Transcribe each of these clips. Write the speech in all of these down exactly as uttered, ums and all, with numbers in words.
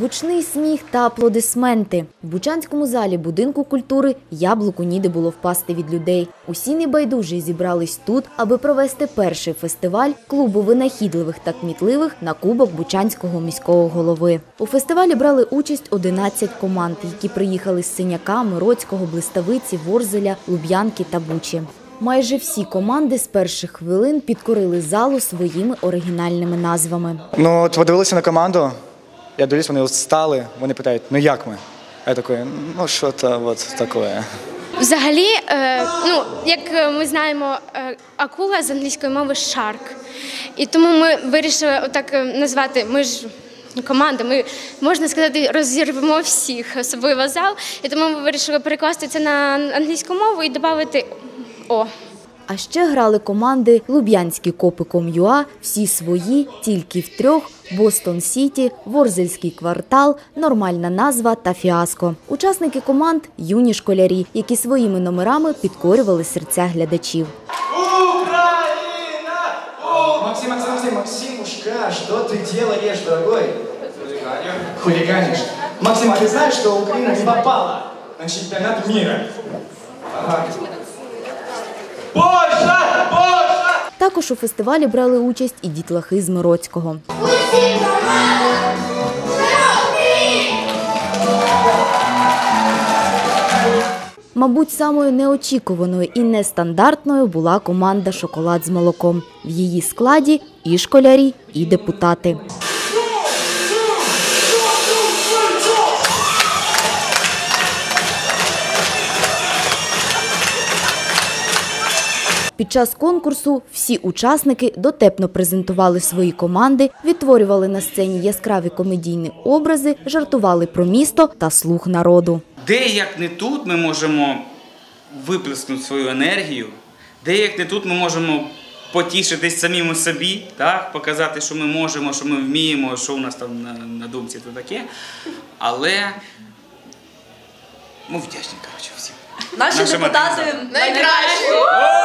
Гучний сміх та аплодисменти. В Бучанському залі будинку культури яблуку ніде було впасти від людей. Усі небайдужі зібрались тут, аби провести перший фестиваль клубу винахідливих та кмітливих на Кубок Бучанського міського голови. У фестивалі брали участь одинадцять команд, які приїхали з Синяка, Мироцького, Блиставиці, Ворзеля, Луб'янки та Бучі. Майже всі команди з перших хвилин підкорили залу своїми оригінальними назвами. Ну, от подивилися на команду, я дивлюсь, вони встали, вони питають, ну як ми? Я такий, ну що то от таке. Взагалі, е, ну, як ми знаємо, е, акула з англійської мови «shark». І тому ми вирішили отак назвати, ми ж команда, ми, можна сказати, розірвемо всіх, особливо зал. І тому ми вирішили перекласти це на англійську мову і додати «о». А ще грали команди Луб'янські копи.com.ua, всі свої, тільки втрьох, Бостон Сіті, Ворзельський квартал, Нормальна назва та Фіаско. Учасники команд – юні школярі, які своїми номерами підкорювали серця глядачів. Украина! Максим, Максим, Максим, Максимушка, что ты делаешь, дорогой? Хулиганишь. Хулиганишь. Максим, а ты знаешь, что Украина не попала на чемпионат мира? Ага. Польща! Польща! Також у фестивалі брали участь і дітлахи з Мироцького. Мабуть, самою неочікуваною і нестандартною була команда «Шоколад з молоком». В її складі і школярі, і депутати. Під час конкурсу всі учасники дотепно презентували свої команди, відтворювали на сцені яскраві комедійні образи, жартували про місто та слух народу. Де, як не тут, ми можемо виплеснути свою енергію, де, як не тут, ми можемо потішитись самим собі, так? Показати, що ми можемо, що ми вміємо, що у нас там на, на думці то таке. Але ми вдячні, коротше, всім. Наші Нашим депутати найкращі!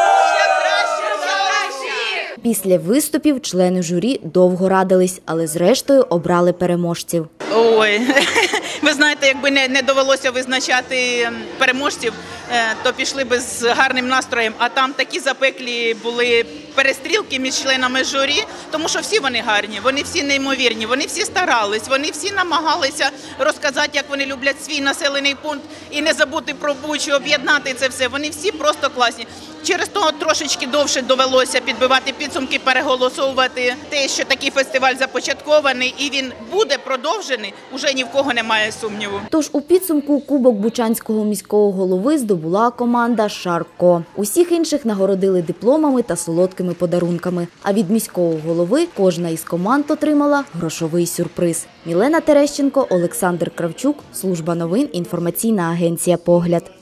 Після виступів члени журі довго радились, але зрештою обрали переможців. Ой, ви знаєте, якби не, не довелося визначати переможців, то пішли би з гарним настроєм, а там такі запеклі були перестрілки між членами журі, тому що всі вони гарні, вони всі неймовірні, вони всі старались, вони всі намагалися розказати, як вони люблять свій населений пункт і не забути про Бучу, об'єднати це все. Вони всі просто класні. Через того трошечки довше довелося підбивати підсумки, переголосовувати те, що такий фестиваль започаткований і він буде продовжений, уже ні в кого немає сумніву. Тож у підсумку Кубок Бучанського міського голови здобула команда «Шарко». Усіх інших нагородили дипломами та солодкими подарунками. А від міського голови кожна із команд отримала грошовий сюрприз. Мілена Терещенко, Олександр Кравчук, Служба новин, інформаційна агенція «Погляд».